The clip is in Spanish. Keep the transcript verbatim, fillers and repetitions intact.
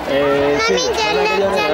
Eh, sí, Mami, ya van a no querer-